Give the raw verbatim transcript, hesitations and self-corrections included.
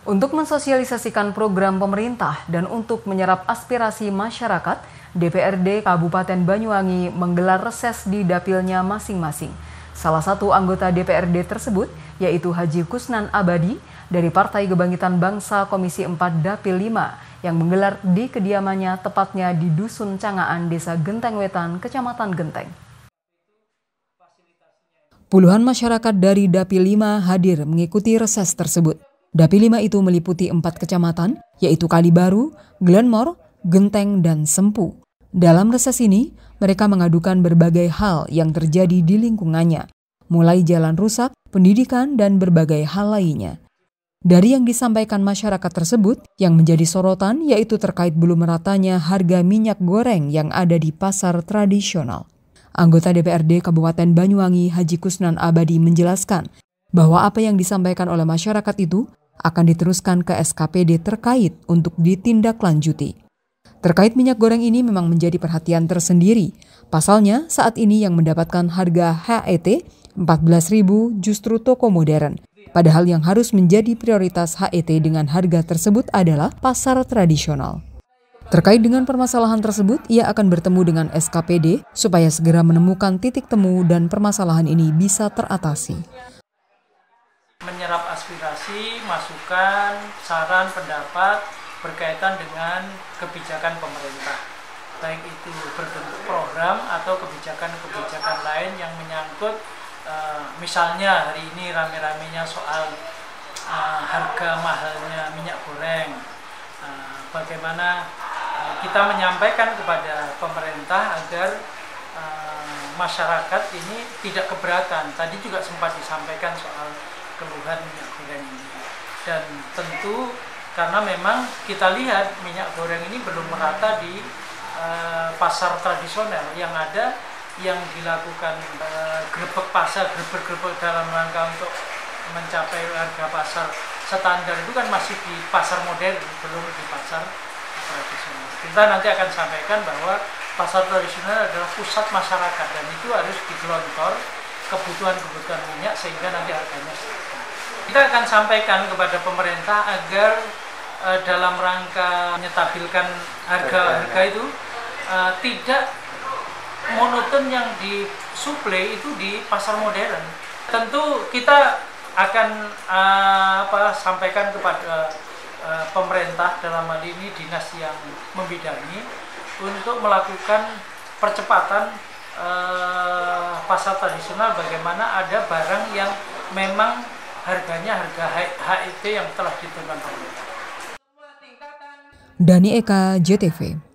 Untuk mensosialisasikan program pemerintah dan untuk menyerap aspirasi masyarakat, D P R D Kabupaten Banyuwangi menggelar reses di dapilnya masing-masing. Salah satu anggota D P R D tersebut yaitu Haji Kusnan Abadi dari Partai Kebangkitan Bangsa Komisi empat Dapil lima yang menggelar di kediamannya tepatnya di Dusun Cangaan, Desa Genteng Wetan, Kecamatan Genteng. Puluhan masyarakat dari Dapil lima hadir mengikuti reses tersebut. Dapil lima itu meliputi empat kecamatan, yaitu Kalibaru, Glenmore, Genteng, dan Sempu. Dalam reses ini, mereka mengadukan berbagai hal yang terjadi di lingkungannya, mulai jalan rusak, pendidikan, dan berbagai hal lainnya. Dari yang disampaikan masyarakat tersebut, yang menjadi sorotan yaitu terkait belum meratanya harga minyak goreng yang ada di pasar tradisional. Anggota D P R D Kabupaten Banyuwangi Haji Kusnan Abadi menjelaskan bahwa apa yang disampaikan oleh masyarakat itu akan diteruskan ke S K P D terkait untuk ditindaklanjuti. Terkait minyak goreng ini memang menjadi perhatian tersendiri. Pasalnya saat ini yang mendapatkan harga H E T empat belas ribu justru toko modern. Padahal yang harus menjadi prioritas H E T dengan harga tersebut adalah pasar tradisional. Terkait dengan permasalahan tersebut, ia akan bertemu dengan S K P D supaya segera menemukan titik temu dan permasalahan ini bisa teratasi. Menyerap aspirasi, masukan, saran, pendapat berkaitan dengan kebijakan pemerintah. Baik itu berbentuk program atau kebijakan-kebijakan lain yang menyangkut uh, misalnya hari ini rame-ramenya soal uh, harga mahalnya minyak goreng. Uh, bagaimana uh, kita menyampaikan kepada pemerintah agar uh, masyarakat ini tidak keberatan. Tadi juga sempat disampaikan soal keluhan minyak goreng ini, dan tentu karena memang kita lihat minyak goreng ini belum merata di uh, pasar tradisional yang ada, yang dilakukan uh, grebek pasar, grebek-grebek dalam rangka untuk mencapai harga pasar standar itu kan masih di pasar modern, belum di pasar tradisional. Kita nanti akan sampaikan bahwa pasar tradisional adalah pusat masyarakat dan itu harus digelontor kebutuhan-kebutuhan minyak sehingga nanti harganya stabil. Kita akan sampaikan kepada pemerintah agar uh, dalam rangka menyetabilkan harga-harga itu uh, tidak monoton yang disuplai itu di pasar modern. Tentu kita akan uh, apa, sampaikan kepada uh, pemerintah dalam hal ini dinas yang membidangi untuk melakukan percepatan uh, pasar tradisional, bagaimana ada barang yang memang harganya harga H E T yang telah ditentukan pemerintah. Dani Eka, J T V.